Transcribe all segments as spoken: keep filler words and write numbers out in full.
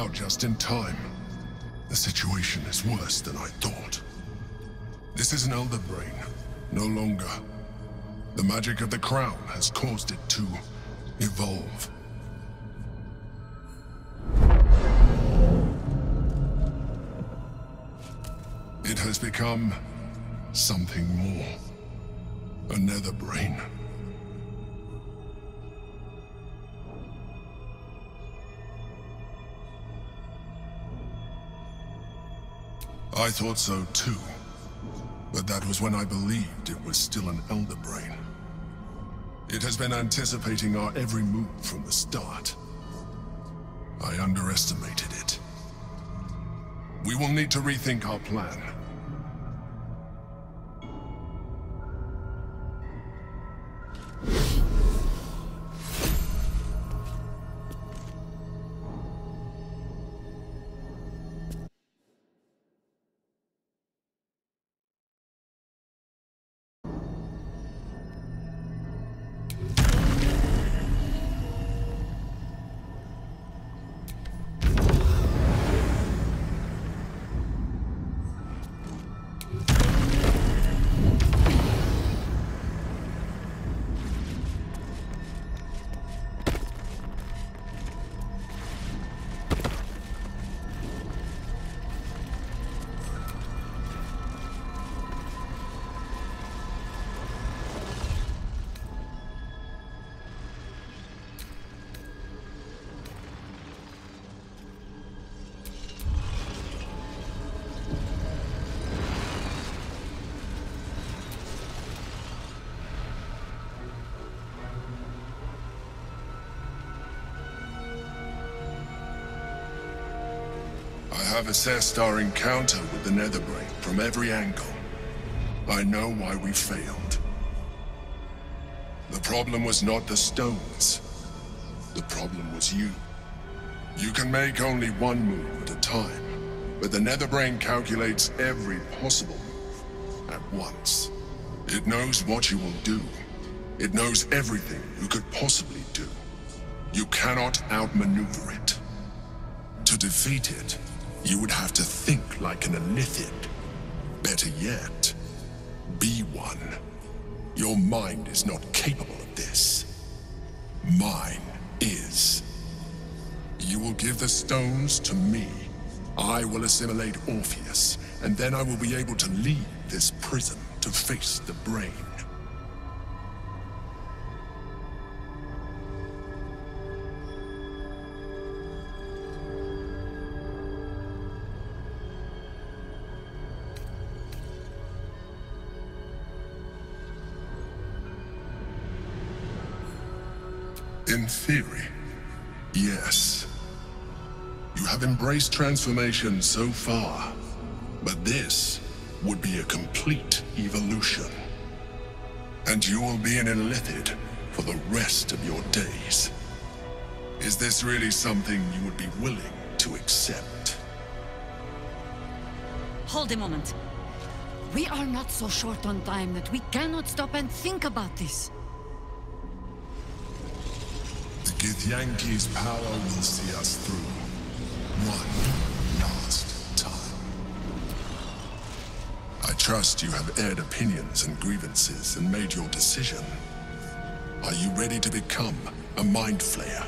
out just in time. The situation is worse than I thought. This is an Elder Brain, no longer. The magic of the crown has caused it to evolve. It has become something more. A Nether Brain. I thought so too, but that was when I believed it was still an Elder Brain. It has been anticipating our every move from the start. I underestimated it. We will need to rethink our plan. I have assessed our encounter with the Nether Brain from every angle. I know why we failed. The problem was not the stones. The problem was you. You can make only one move at a time, but the Nether Brain calculates every possible move at once. It knows what you will do. It knows everything you could possibly do. You cannot outmaneuver it. To defeat it, you would have to think like an Illithid. Better yet, be one. Your mind is not capable of this. Mine is. You will give the stones to me. I will assimilate Orpheus, and then I will be able to leave this prison to face the Brain. In theory, yes. You have embraced transformation so far, but this would be a complete evolution. And you will be an Illithid for the rest of your days. Is this really something you would be willing to accept? Hold a moment. We are not so short on time that we cannot stop and think about this. The Githyanki's power will see us through. One last time. I trust you have aired opinions and grievances and made your decision. Are you ready to become a Mind Flayer?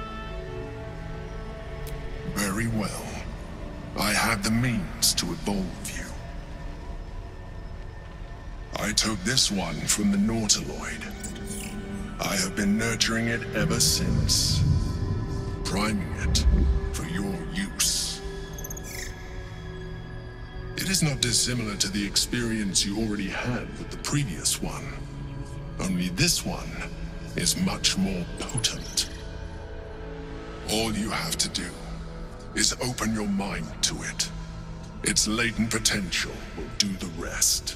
Very well. I have the means to evolve you. I took this one from the Nautiloid. I have been nurturing it ever since, priming it for your use. It is not dissimilar to the experience you already had with the previous one. Only this one is much more potent. All you have to do is open your mind to it. Its latent potential will do the rest.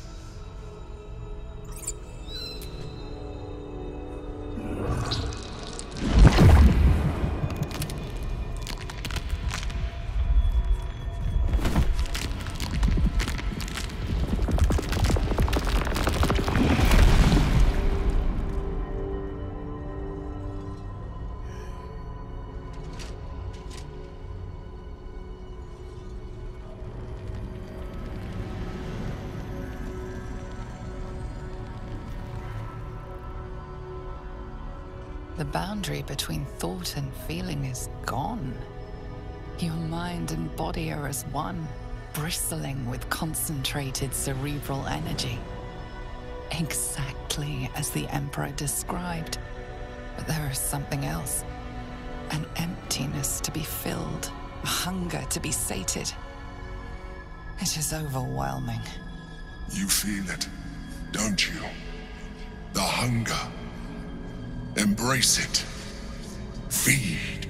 The boundary between thought and feeling is gone. Your mind and body are as one, bristling with concentrated cerebral energy. Exactly as the Emperor described. But there is something else. An emptiness to be filled, a hunger to be sated. It is overwhelming. You feel it, don't you? The hunger. Embrace it. Feed.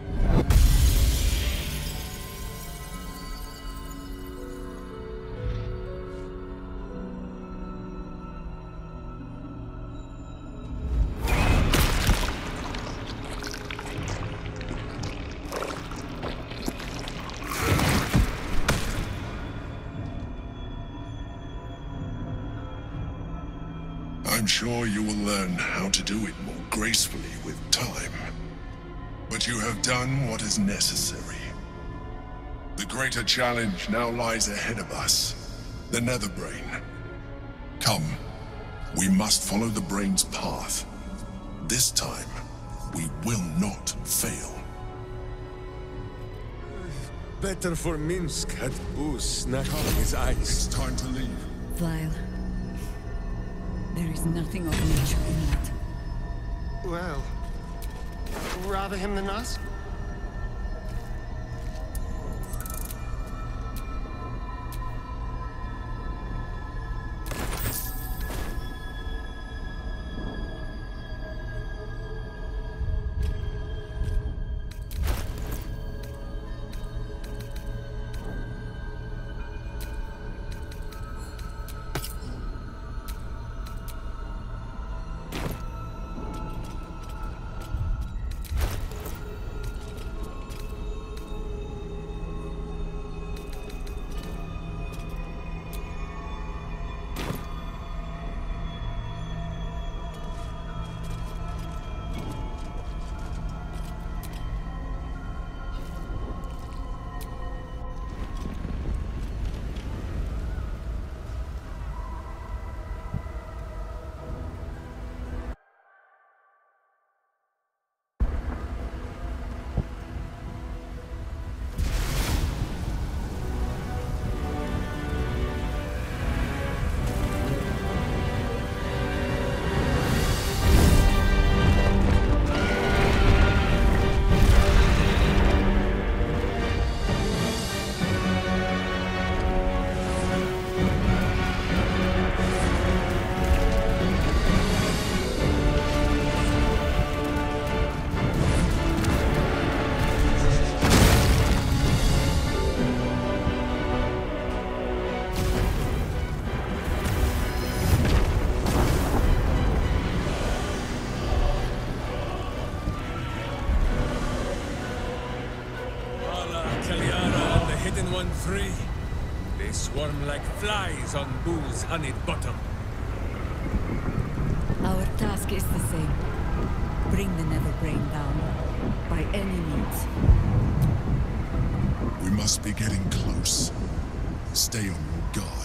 I'm sure you will learn how to do it more gracefully with time. But you have done what is necessary. The greater challenge now lies ahead of us. The Netherbrain. Come, we must follow the Brain's path. This time, we will not fail. Better for Minsk had booze snapping his eyes. It's time to leave. Vile. There is nothing of nature in that. Well, rather him than us? Three. They swarm like flies on Bull's honeyed bottom. Our task is the same. Bring the Netherbrain down. By any means. We must be getting close. Stay on your guard.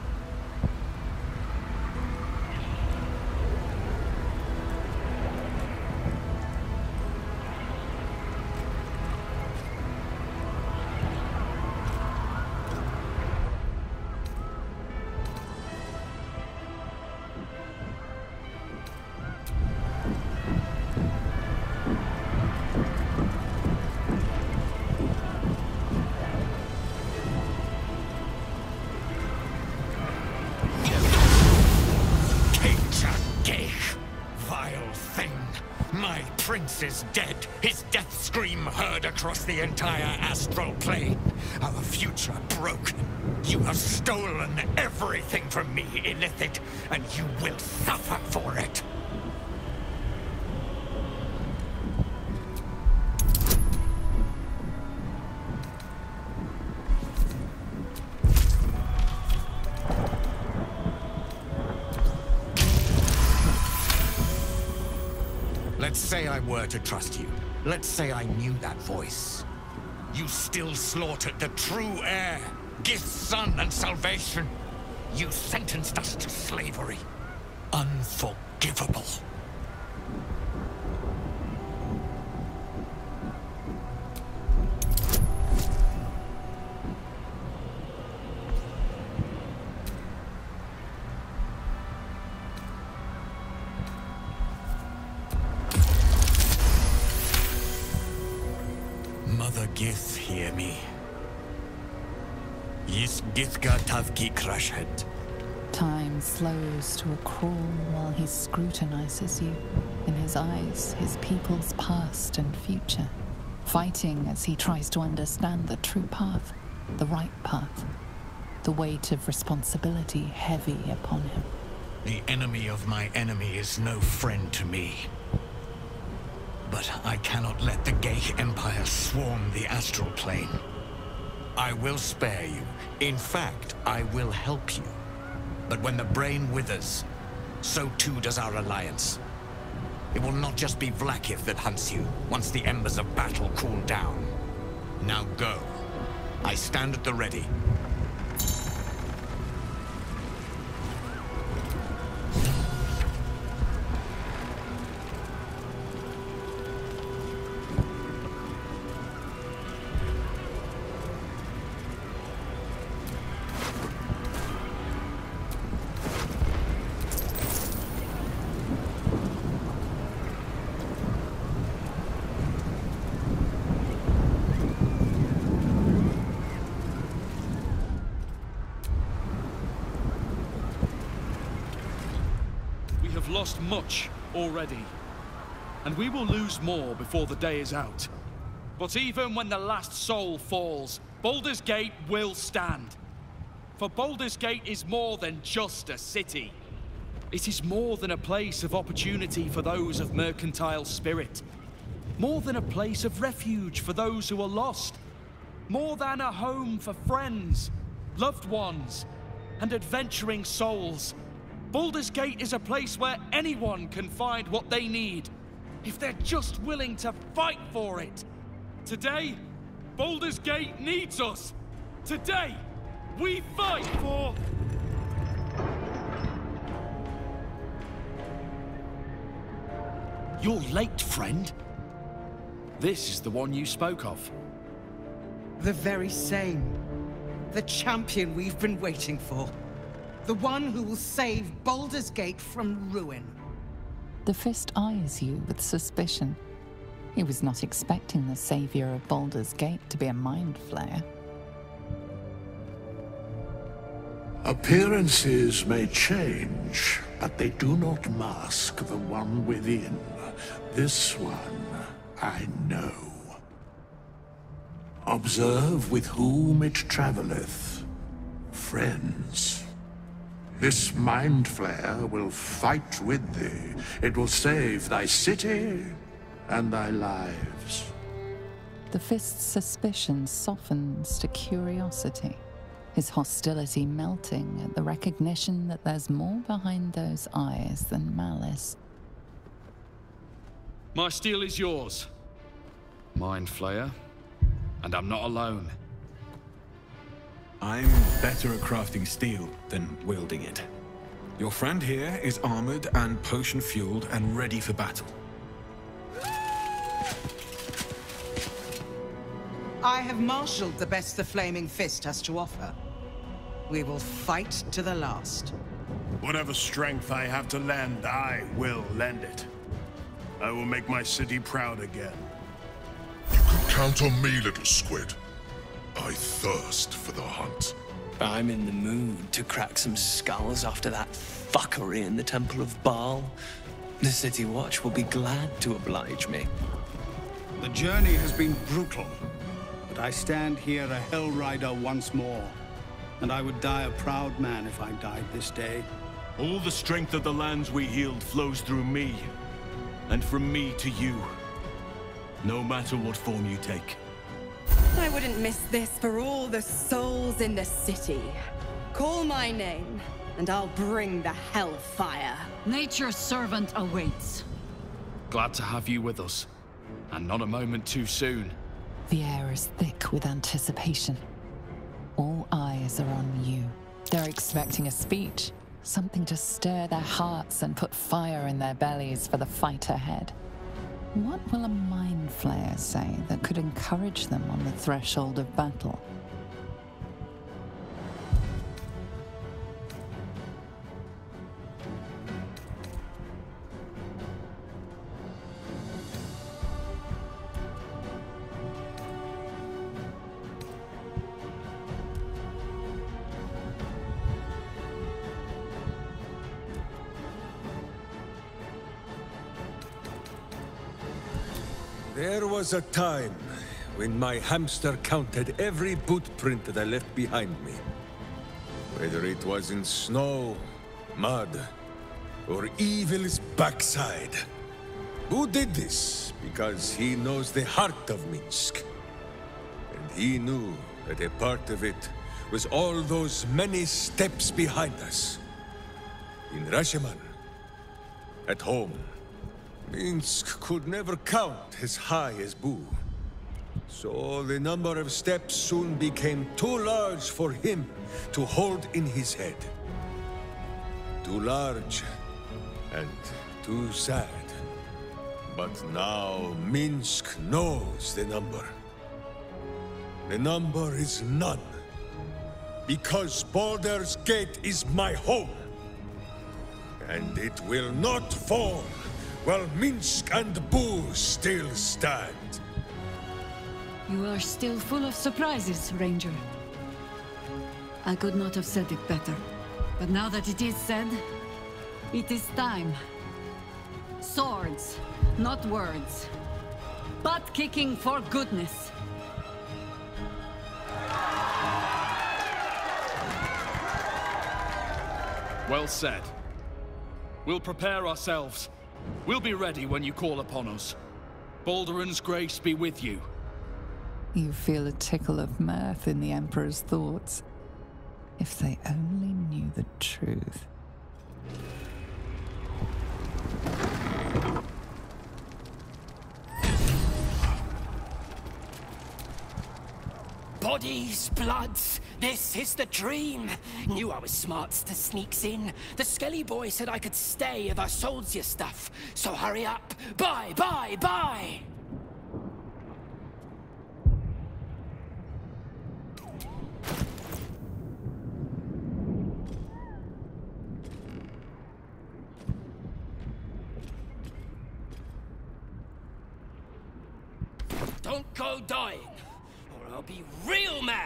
Prince is dead. His death scream heard across the entire astral plane. Our future broken. You have stolen everything from me, Illithid, and you will suffer for it. Let's say I were to trust you. Let's say I knew that voice. You still slaughtered the true heir, Gith's son and salvation. You sentenced us to slavery. Unforgivable. Mother Gith hear me? Yis Githka Tavki Crashhead. Time slows to a crawl while he scrutinizes you. In his eyes, his people's past and future, fighting as he tries to understand the true path, the right path, the weight of responsibility heavy upon him. The enemy of my enemy is no friend to me. But I cannot let the Geich Empire swarm the astral plane. I will spare you. In fact, I will help you. But when the brain withers, so too does our alliance. It will not just be Vlaakith that hunts you, once the embers of battle cool down. Now go. I stand at the ready. Lost much already, and we will lose more before the day is out. But even when the last soul falls, Baldur's Gate will stand. For Baldur's Gate is more than just a city. It is more than a place of opportunity for those of mercantile spirit. More than a place of refuge for those who are lost. More than a home for friends, loved ones, and adventuring souls. Baldur's Gate is a place where anyone can find what they need, if they're just willing to fight for it. Today, Baldur's Gate needs us. Today, we fight for... You're late, friend. This is the one you spoke of. The very same. The champion we've been waiting for. The one who will save Baldur's Gate from ruin. The Fist eyes you with suspicion. He was not expecting the savior of Baldur's Gate to be a mind flayer. Appearances may change, but they do not mask the one within. This one, I know. Observe with whom it traveleth. Friends. This Mind Flayer will fight with thee. It will save thy city and thy lives. The Fist's suspicion softens to curiosity, his hostility melting at the recognition that there's more behind those eyes than malice. My steel is yours, Mind Flayer, and I'm not alone. I'm better at crafting steel than wielding it. Your friend here is armored and potion-fueled and ready for battle. I have marshaled the best the Flaming Fist has to offer. We will fight to the last. Whatever strength I have to lend, I will lend it. I will make my city proud again. You can count on me, little squid. I thirst for the hunt. I'm in the mood to crack some skulls after that fuckery in the Temple of Baal. The City Watch will be glad to oblige me. The journey has been brutal, but I stand here a Hell Rider once more. And I would die a proud man if I died this day. All the strength of the lands we healed flows through me, and from me to you. No matter what form you take. I wouldn't miss this for all the souls in the city. Call my name, and I'll bring the hellfire. Nature's servant awaits. Glad to have you with us, and not a moment too soon. The air is thick with anticipation. All eyes are on you. They're expecting a speech, something to stir their hearts and put fire in their bellies for the fight ahead. What will a Mind Flayer say that could encourage them on the threshold of battle? There was a time when my hamster counted every boot print that I left behind me. Whether it was in snow, mud, or evil's backside. Who did this? Because he knows the heart of Minsk. And he knew that a part of it was all those many steps behind us. In Rashomon, at home, Minsk could never count as high as Boo. So the number of steps soon became too large for him to hold in his head. Too large and too sad. But now Minsk knows the number. The number is none. Because Baldur's Gate is my home. And it will not fall while Minsk and Boo still stand. You are still full of surprises, Ranger. I could not have said it better. But now that it is said, it is time. Swords, not words. Butt kicking for goodness. Well said. We'll prepare ourselves. We'll be ready when you call upon us. Balduran's grace be with you. You feel a tickle of mirth in the Emperor's thoughts. If they only knew the truth. Bodies, bloods, this is the dream. Knew I was smarts to sneaks in. The Skelly boy said I could stay if I sold you stuff. So hurry up. Bye, bye, bye! Don't go dying, or I'll be real mad!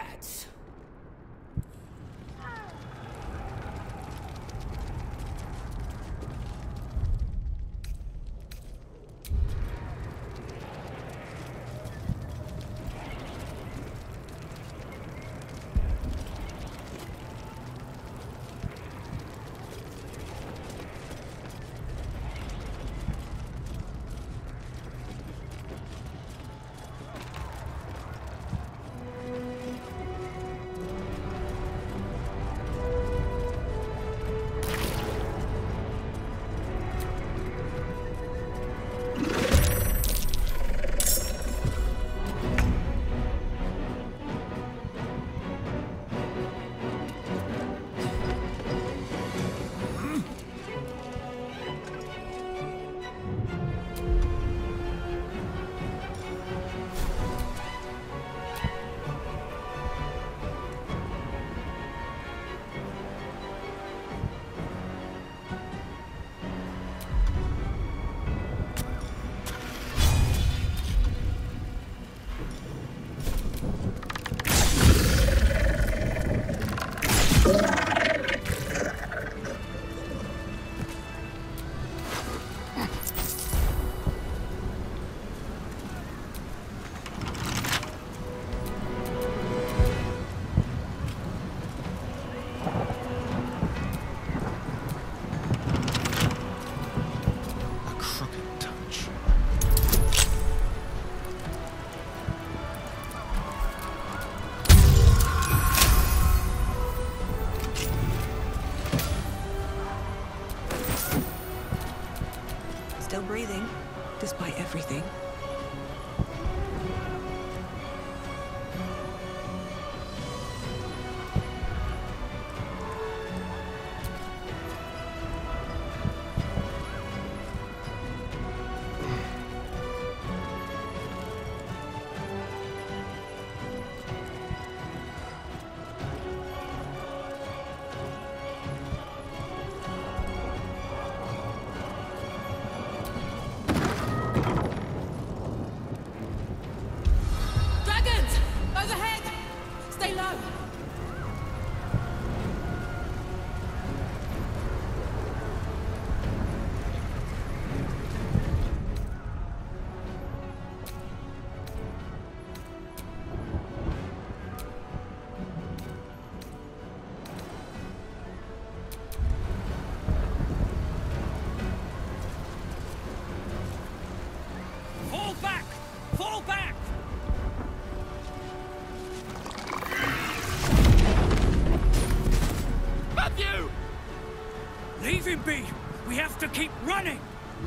be! We have to keep running!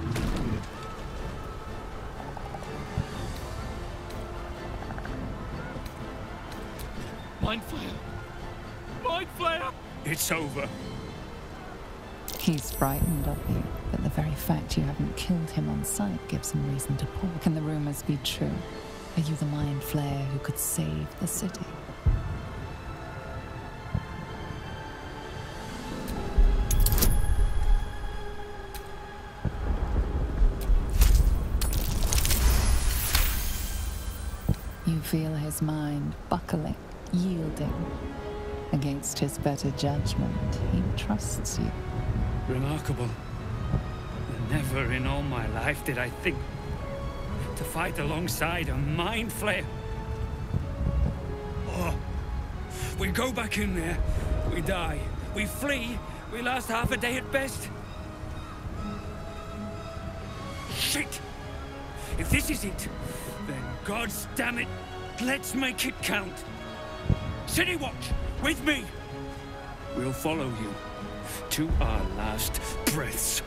Mind Flayer! Mind Flayer! It's over. He's frightened of you, but the very fact you haven't killed him on sight gives him reason to pull. Can the rumors be true? Are you the Mind Flayer who could save the city? You feel his mind buckling, yielding. Against his better judgment, he trusts you. Remarkable. Never in all my life did I think to fight alongside a Mind Flayer. Oh, we go back in there, we die. We flee, we last half a day at best. Shit! If this is it, then gods damn it, let's make it count. City Watch, with me! We'll follow you to our last breaths.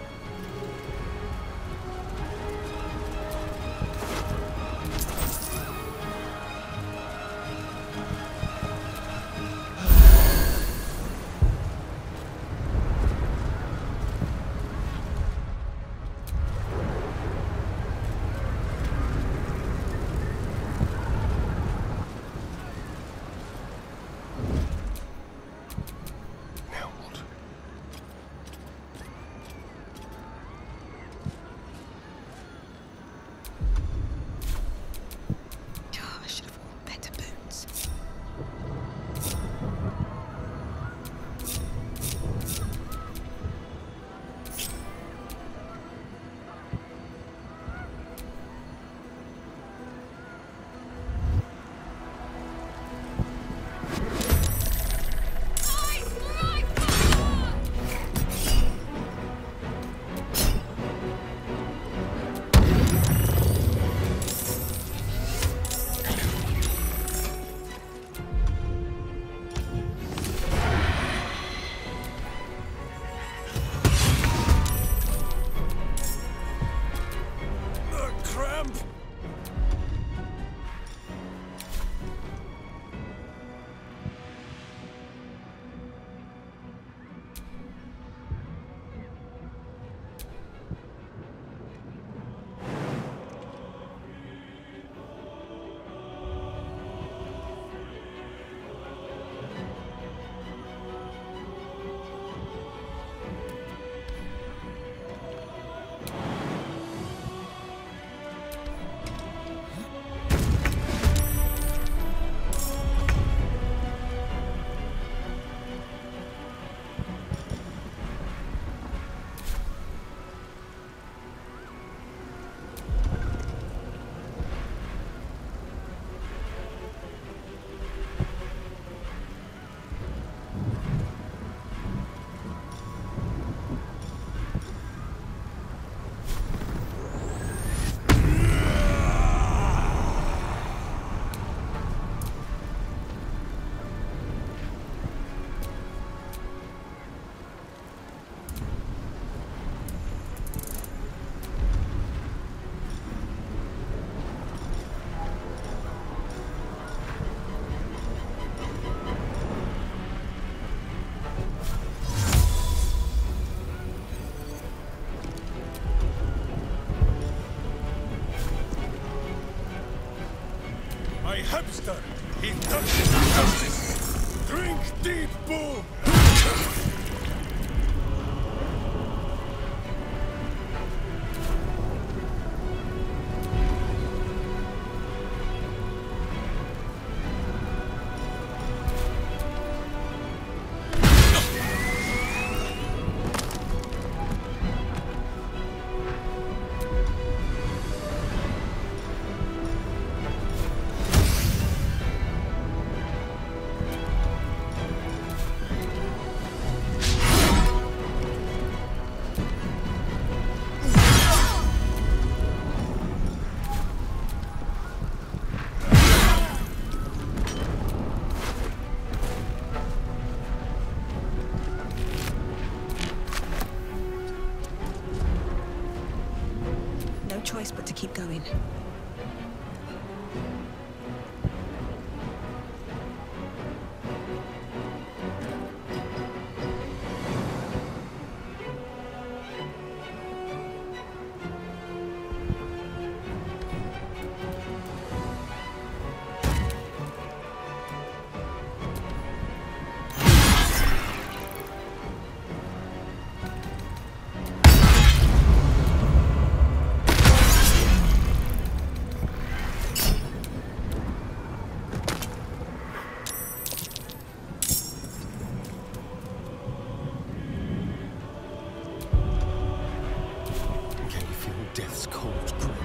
Hamster! He touches justice! Drink deep, boom! keep going. Death's cold grip.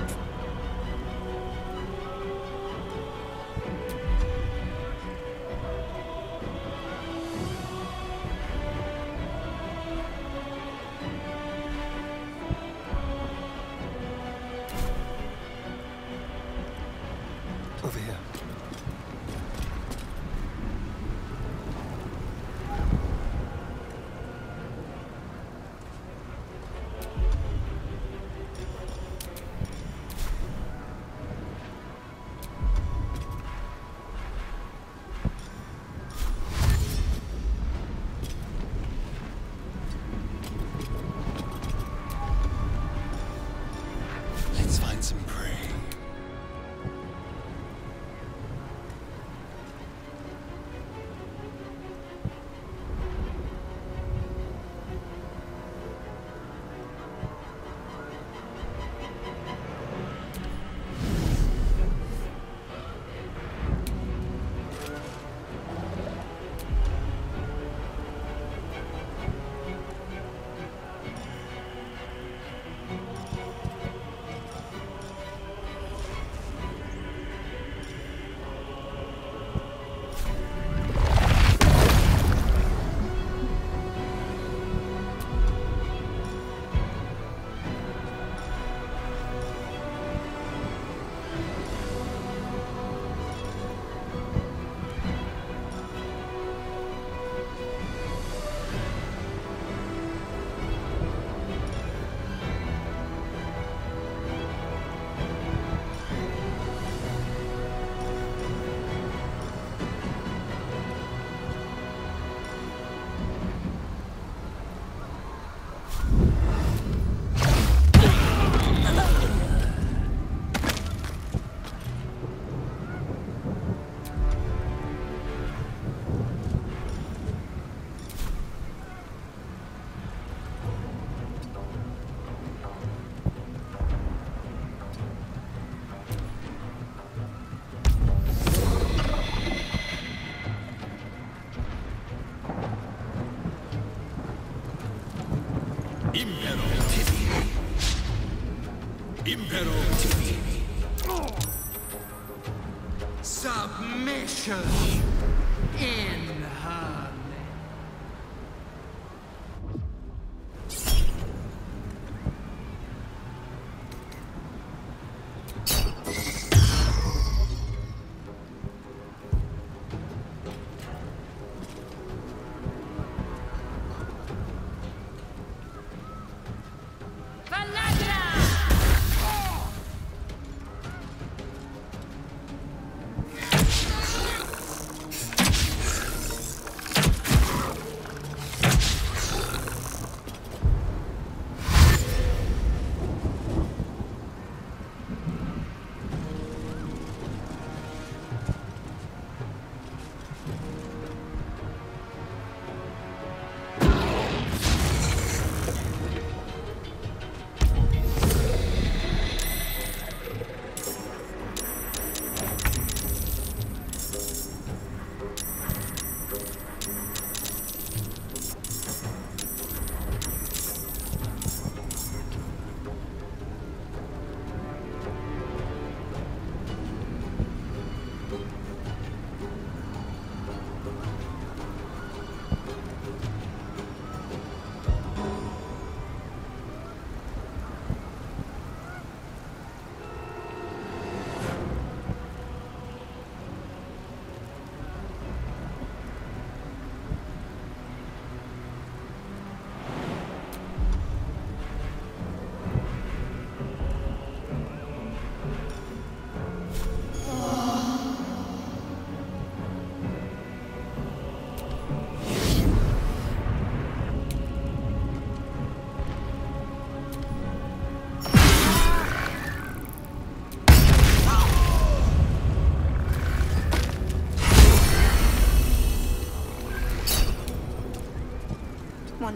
Over here. Let's find some prey. Impero Submission in her name.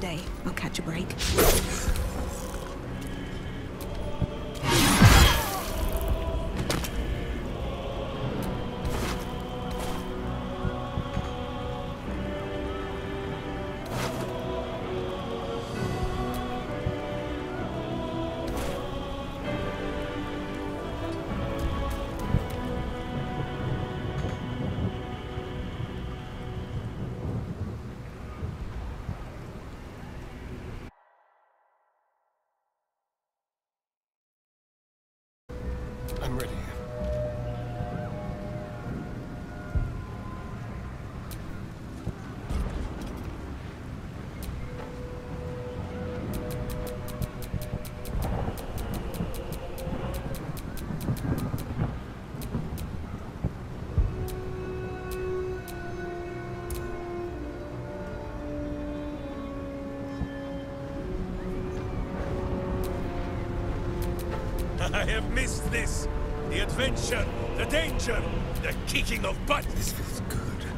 Someday, I'll catch a break. I'm ready. I have missed this. The adventure, the danger, the kicking of butt. This feels good.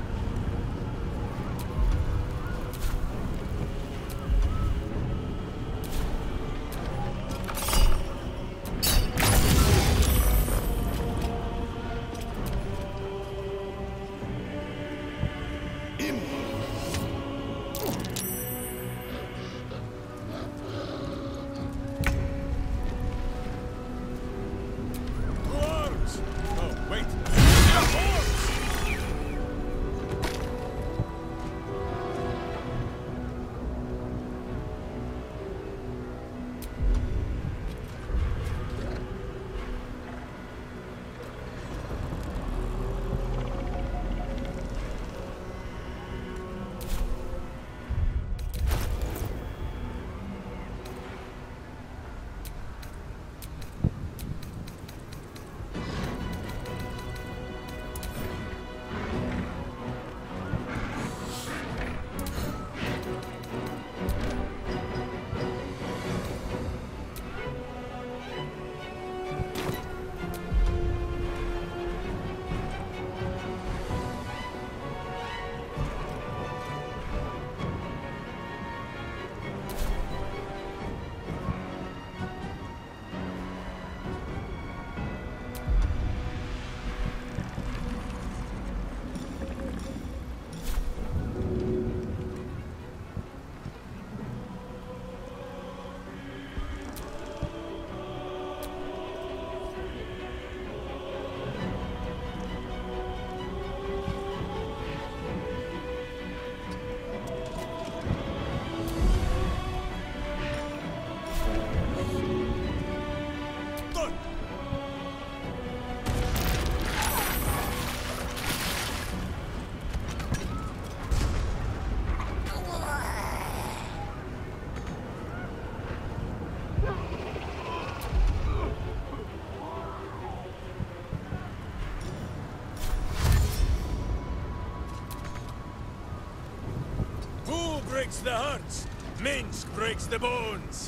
Breaks the hearts, Minsk breaks the bones.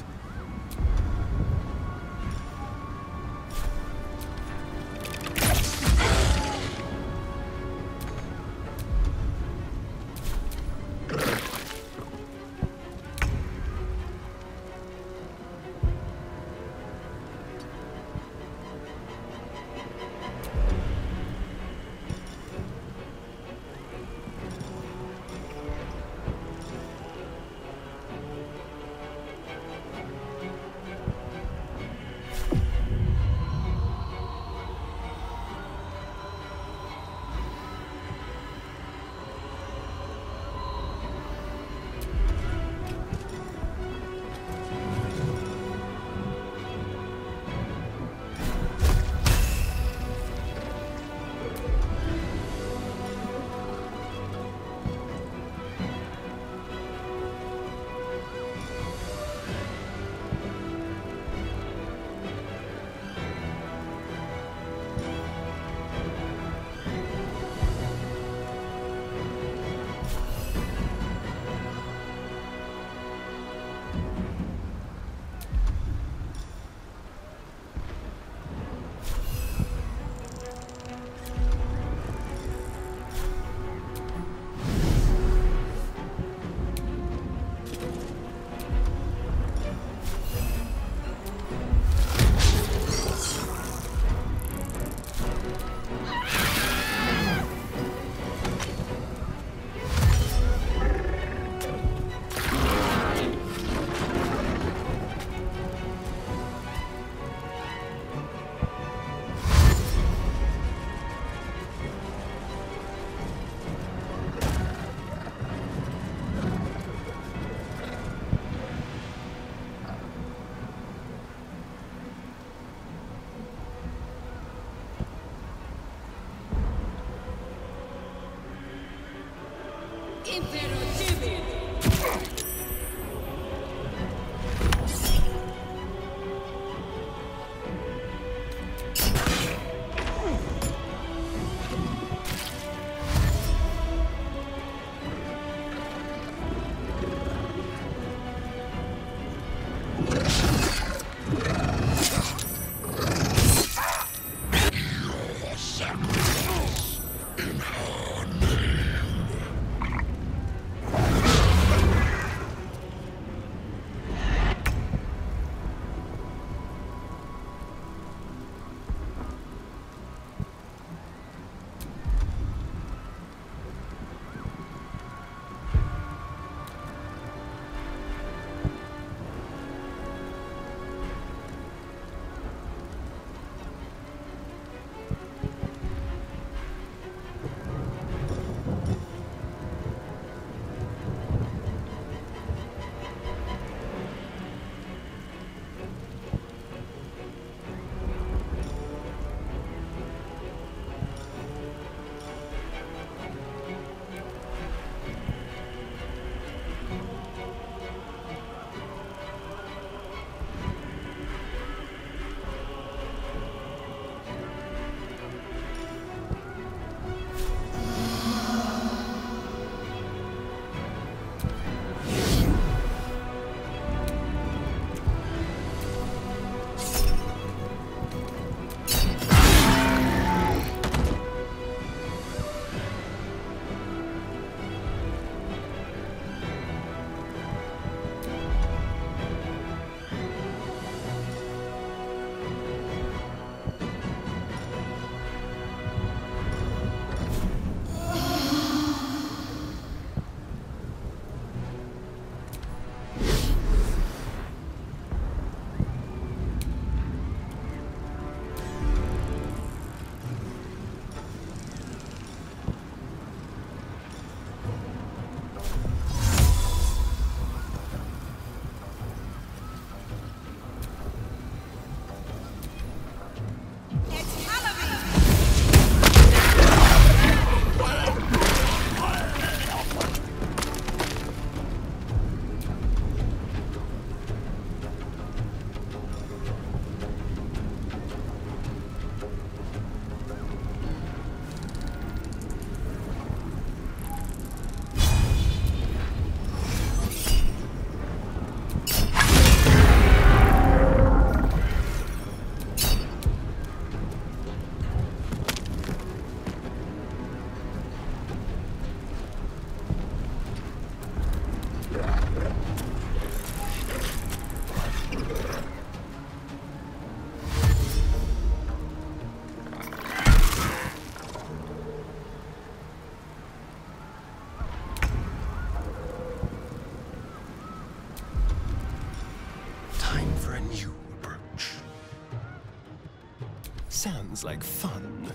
Sounds like fun.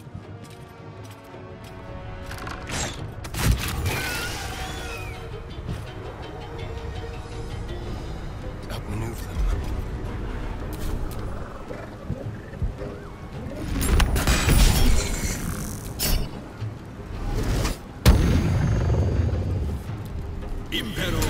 Outmaneuver them. Impero.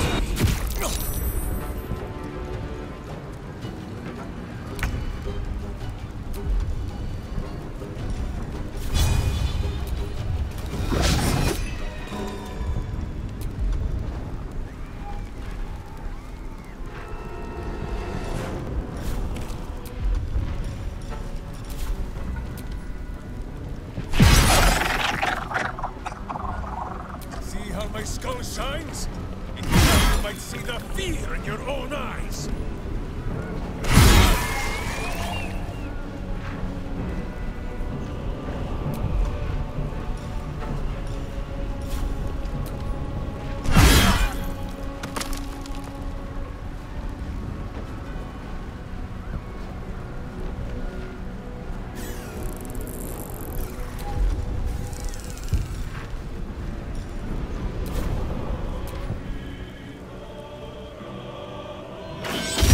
My skull shines? In time you might see the fear in your own eyes. You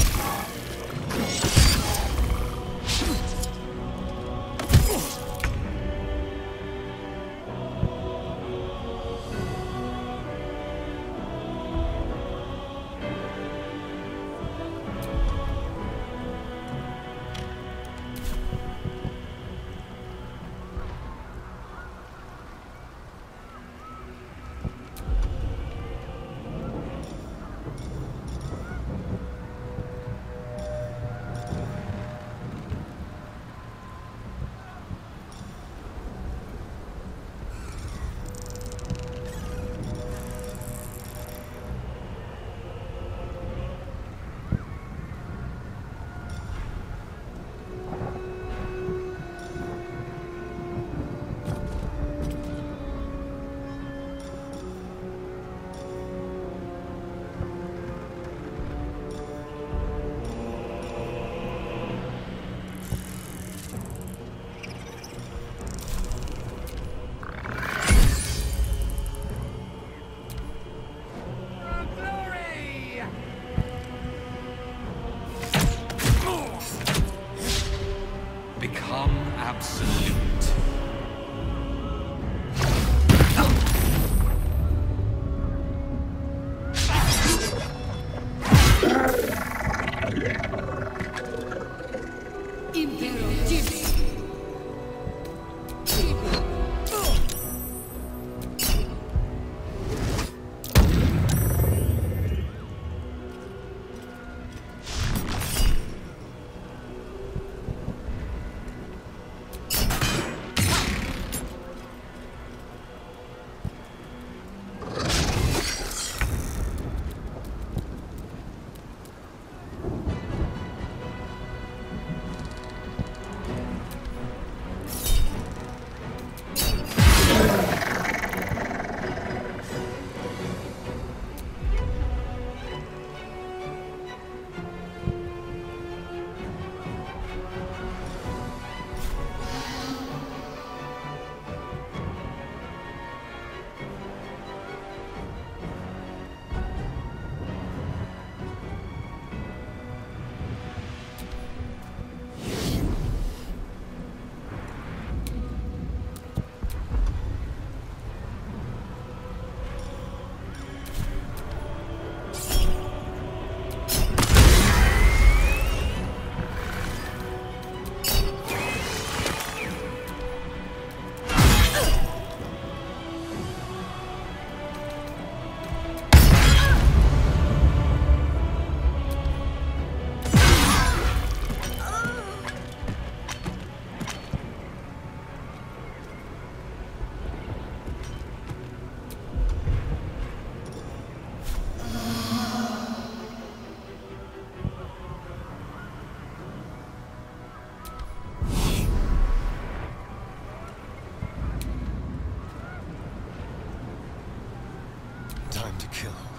Time to kill.